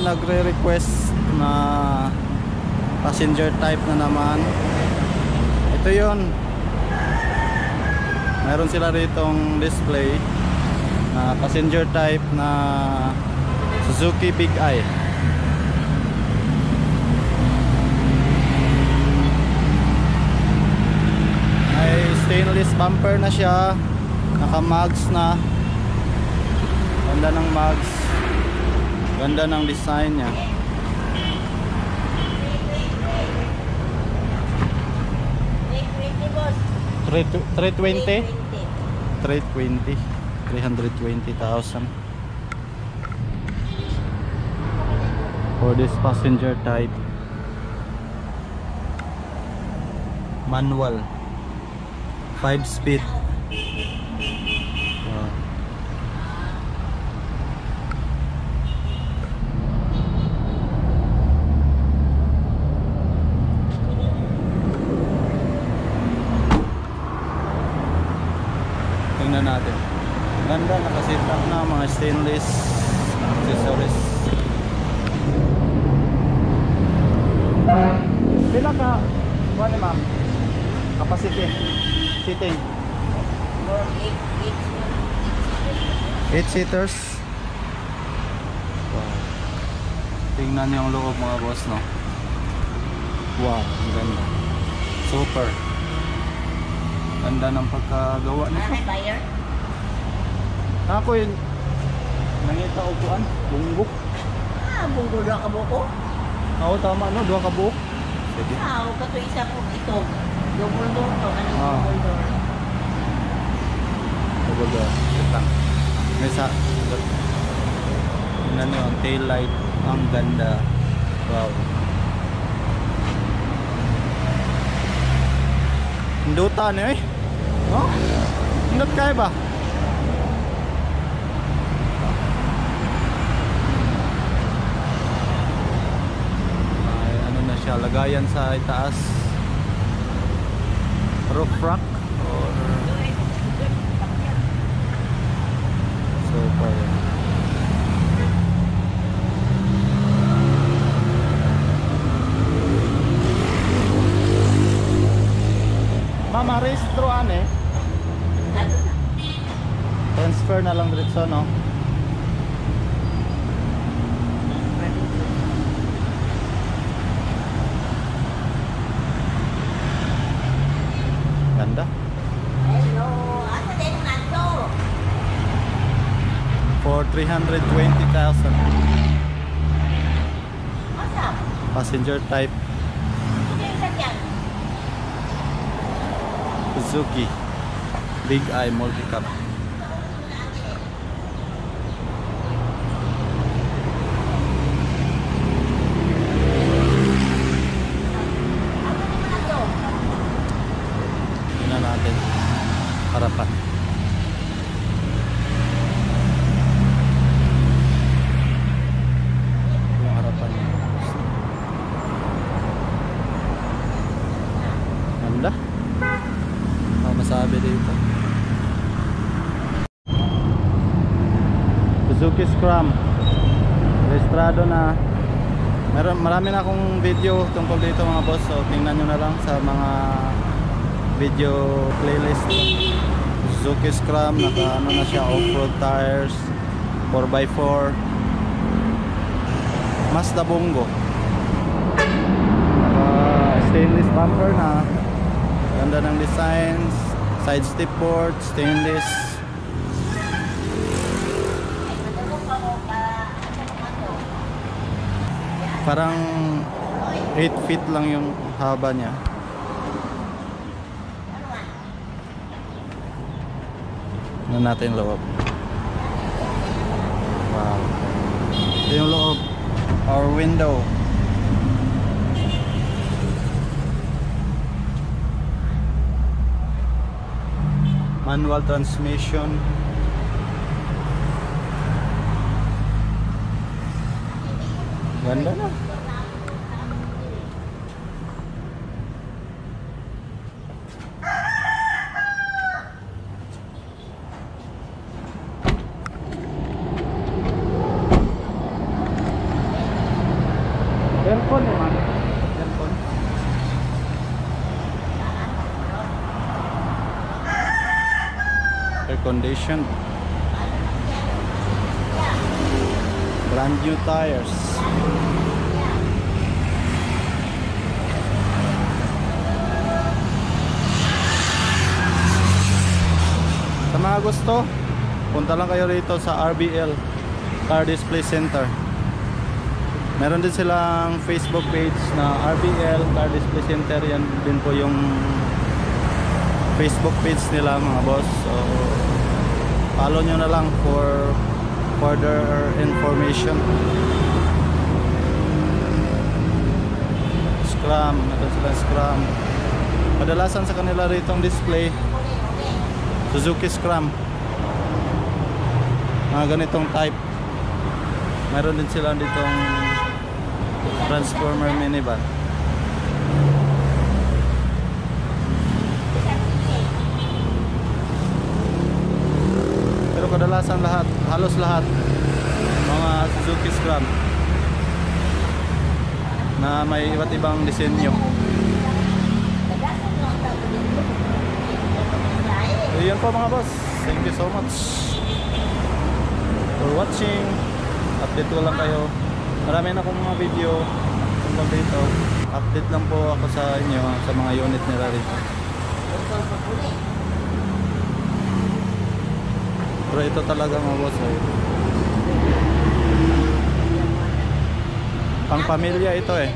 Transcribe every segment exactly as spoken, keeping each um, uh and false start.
nagre-request na passenger type na naman. Ito yun. Meron sila ritong display na passenger type na Suzuki Big Eye. May stainless bumper na siya, naka-mags na. Ganda ng mags, ganda ng design niya. three twenty three twenty three hundred twenty thousand for this passenger type. Manual, five speed. Wow. Tingnan natin. Ganda, nakasit up na mga stainless accessories. Pila ka kuan ma'am? Capacity seating eight seaters. Wow. Tingnan niyo ang loob mga boss, no? Wow, ang ganda. Super. Ganda ng pagkagawa nito. Ako yun, nangita ko kuan, bungbuk. Ah, bungo dua ka buko? Oo, tama, no? Dua ka buok. Sige. Ah, o kato isa po ito. Double door to, anong Ah. double door? Double door. Ito lang. May sa... Tingnan nyo, ang tail light. Ang ganda. Wow. Hindutan eh. No? Hindut kaya ba? Ay, ano na siya, lagayan sa itaas. Roof rack or super. Mama, restro ane. Transfer na lang diretso, no? Ganda. Hello, asa din nato? For three hundred twenty thousand. Asa? Passenger type Ito yung sakyan. Suzuki Big Eye multicab. Tingnan natin harapan. Yung harapan niya. Ganda. Ano masabi dito? Suzuki Scrum registrado na. Meron, marami na akong video tungkol dito mga boss, so tingnan nyo na lang sa mga video playlist. Suzuki Scrum, naka ano na siya, off-road tires, four by four, Mazda bongo, uh, stainless bumper na. Ganda ng designs, side step port, stainless. Parang eight feet lang yung haba niya. Tingnan natin loob. Wow. Ito yung loob. Our window. Manual transmission. Ganda na. air conditioned. Brand new tires. Sa mga gusto, punta lang kayo rito sa R B L Car Display Center. Meron din silang Facebook page na R B L Car Display Center. Yan din po yung Facebook page nila mga boss. So follow nyo na lang for further information. Scrum, meron silang Scrum. Kadalasan sa kanila rito ang display Suzuki Scrum, mga ganitong type. Meron din sila ditong transformer minivan. Pero kadalasan lahat, halos lahat mga Suzuki Scrum na may iba't ibang disenyo. So yun po mga boss, thank you so much for watching. Update ko lang kayo, marami na akong mga video tungkol dito. Update lang po ako sa inyo sa mga unit nila rito. Pero ito talaga mga boss, eh. Pang pamilya ito eh.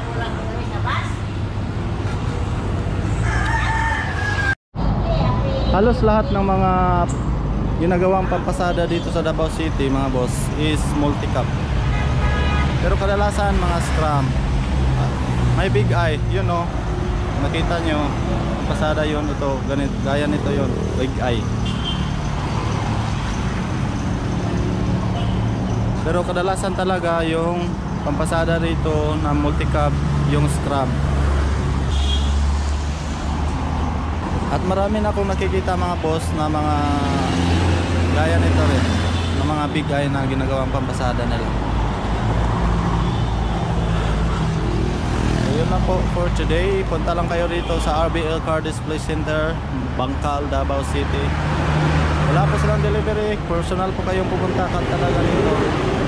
Halos lahat ng mga ginagawang pampasada dito sa Davao City mga boss is multicab. Pero kadalasan mga Scrum, may big eye, yun know, nakita nyo pampasada yun, ito ganit, gaya nito yun, big eye. Pero kadalasan talaga yung pampasada rito na multicab yung Scrum. At marami na akong nakikita mga boss na mga gaya nito rin, na mga big eye na ginagawang pampasada nila. So yun lang po for today. Punta lang kayo rito sa R B L Car Display Center, Bangkal, Davao City. Wala po silang delivery, personal po kayong pupunta ka talaga rito.